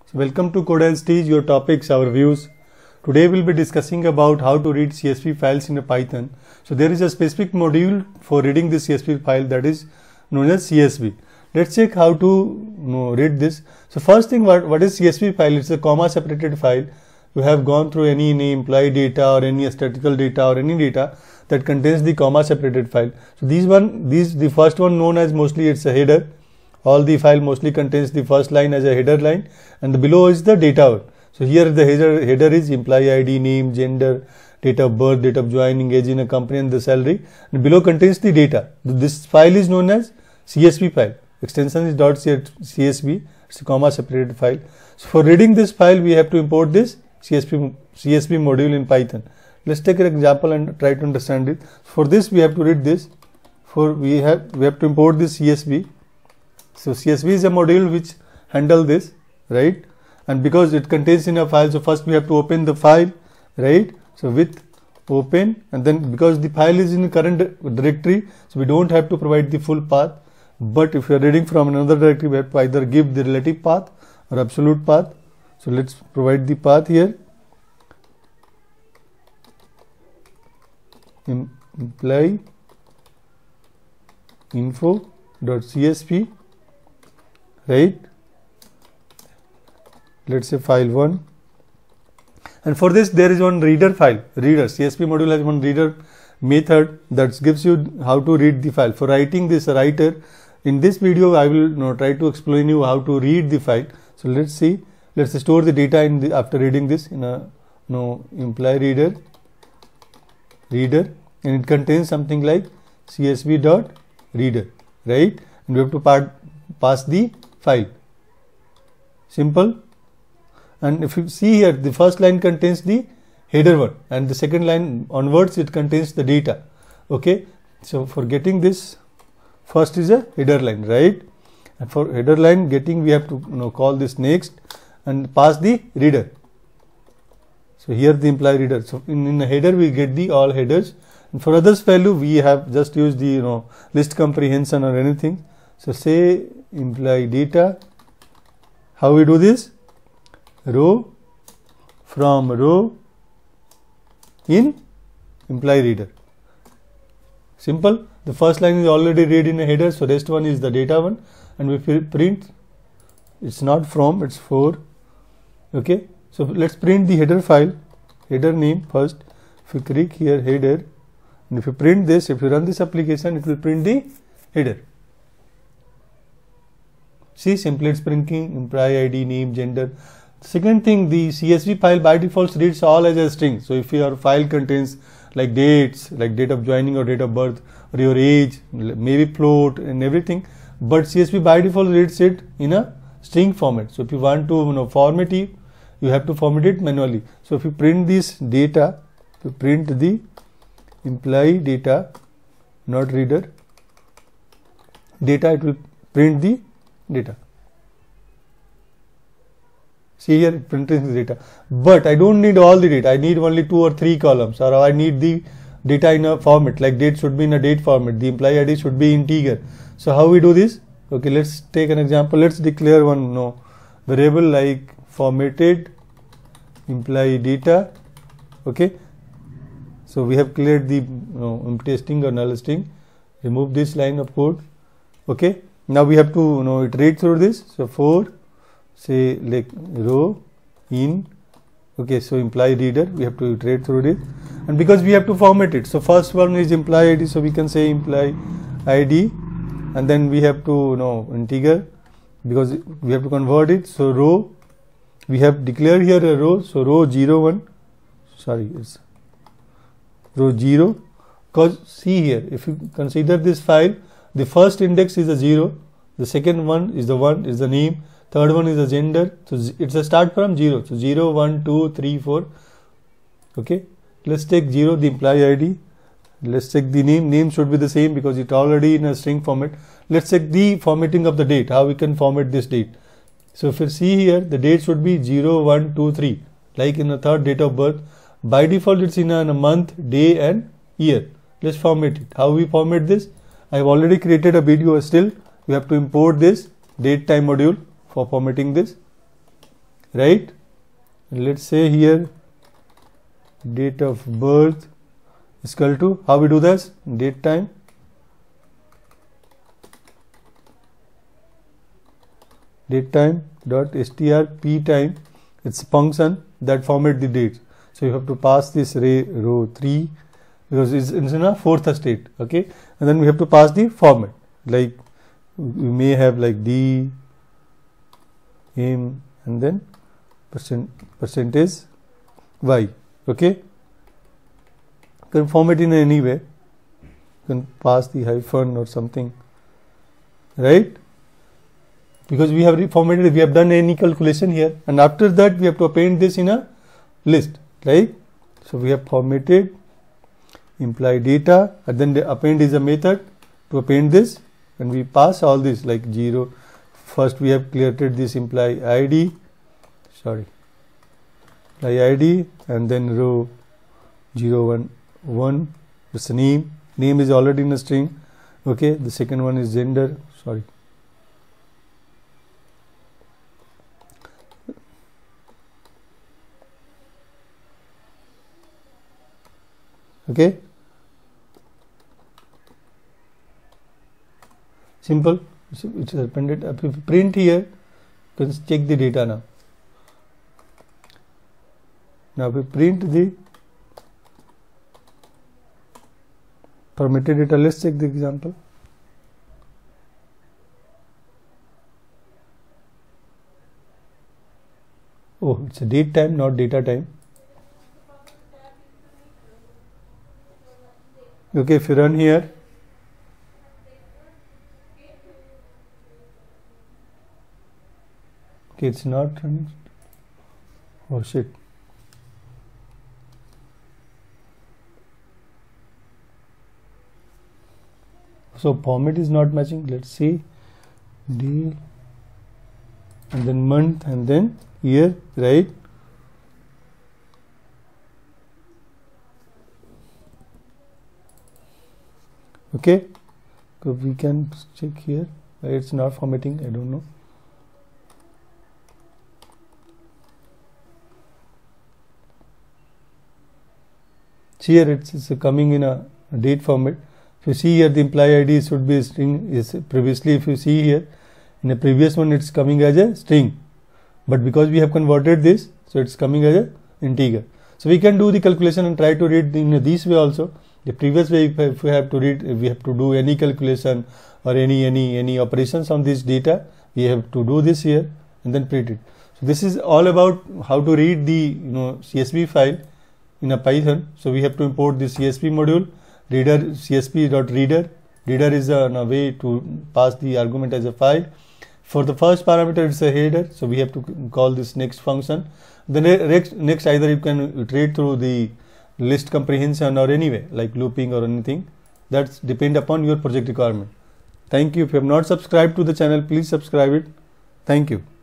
So welcome to Code&Stitch, your topics, our views. Today we'll be discussing about how to read CSV files in a Python. So there is a specific module for reading the CSV file, that is known as CSV. Let's check how to read this. So first thing, what is CSV file? It's a comma separated file. You have gone through any employee data or any statistical data or any data that contains the comma separated file. So the first one known as mostly it's a header. All the file mostly contains the first line as a header line, and the below is the data one. So here the header is employee ID, name, gender, date of birth, date of joining, age in a company, and the salary. And below contains the data. This file is known as CSV file. Extension is .csv. It's a comma separated file. So for reading this file, we have to import this CSV module in Python. Let's take an example and try to understand it. For this, we have to read this. We have to import this CSV. So CSV is a module which handle this, right? And because it contains in a file, so first we have to open the file, right? So with open, and then because the file is in current directory, so we don't have to provide the full path. But if you are reading from another directory, we have to either give the relative path or absolute path. So let's provide the path here. Employee info.csv, right? Let's say file 1. And for this there is one reader file. CSV module has one reader method that gives you how to read the file. For writing this writer, in this video I will try to explain you how to read the file. So let's see. Let's store the data in after reading this in a employee reader, and it contains something like csv.reader, right? And we have to pass the file. Simple. And if you see here, the first line contains the header one, and the second line onwards it contains the data. Okay, so for getting this, first is a header line, right? And for header line getting, we have to call this next and pass the reader. So here the employee reader. So in the header we get the all headers, and for others value we have just used the list comprehension or anything. So say employee data. How we do this? Row from row in employee reader. Simple. The first line is already read in a header, so rest one is the data one, and we print. It's not from, it's for. Okay, so let's print the header file, header name first. If you click here header, and if you print this, if you run this application, it will print the header. See, simply it's printing employee ID, name, gender. Second thing, the CSV file by default reads all as a string. So if your file contains like dates, like date of joining or date of birth, or your age, maybe float and everything, but CSV by default reads it in a string format. So if you want to format it, you have to format it manually. So if you print this data, you print the employee data, not reader data, it will print the data. See here, it prints the data. But I don't need all the data. I need only 2 or 3 columns, or I need the data in a format, like date should be in a date format, the employee ID should be integer. So how we do this? Okay, let's take an example. Let's declare one variable like formatted employee data. Okay, so we have cleared the empty string or null string. Remove this line of code. Okay, now we have to iterate through this. So for say like row in, okay, so employee reader, we have to iterate through it, and because we have to format it, so first one is employee ID, so we can say employee ID, and then we have to integer because we have to convert it. So row, we have declared here a row, so row 01, sorry, it's row 0, because see here, if you consider this file, the first index is a 0, the second one is the 1 is the name, third one is the gender, so it's a start from 0, so 0, 1, 2, 3, 4. Okay, let's take 0, the employee ID. Let's check the name should be the same because it's already in a string format. Let's check the formatting of the date, how we can format this date. So if you see here, the date should be 0, 1, 2, 3, like in the third date of birth. By default it's in a month, day and year. Let's format it. How we format this? I have already created a video. Still we have to import this date time module for formatting this. right? Let's say here date of birth is equal to, how we do this, date time dot str p time. It's a function that format the dates. So you have to pass this row 3 because it's in a fourth state, okay? And then we have to pass the format, like we may have like d m and then percentage y, okay? You can format in any way, you can pass the hyphen or something, right? Because we have reformatted, we have done any calculation here, and after that we have to append this in a list, right? So we have formatted imply data, and then the append is a method to append this, and we pass all this like 0. First we have created this imply id, and then row 0 1 1, it's a name is already in a string, okay? The second one is gender, okay? Simple, it's appended. If you print here, you can check the data now. Now we print the formatted data. Let's check the example. Oh, it's a date time, not data time. Okay, if you run here, okay, it's not running. Oh shit. So format is not matching. Let's see, day and then month and then year, right? Okay, so we can check here. It's not formatting, I don't know. Here it's coming in a date format. If you see here, the imply ID should be a string. Is previously, if you see here, in the previous one it's coming as a string, but because we have converted this, so it's coming as a integer. So we can do the calculation and try to read in this way also. The previous way, if we have to read, if we have to do any calculation or any operations on this data, we have to do this here and then print it. So this is all about how to read the CSV file in a Python. So we have to import this CSV module, reader csv.reader. Reader is a way to pass the argument as a file. For the first parameter, it's a header, so we have to call this next function. The next either you can iterate through the list comprehension or anyway like looping or anything. That's depend upon your project requirement. Thank you. If you have not subscribed to the channel, please subscribe it. Thank you.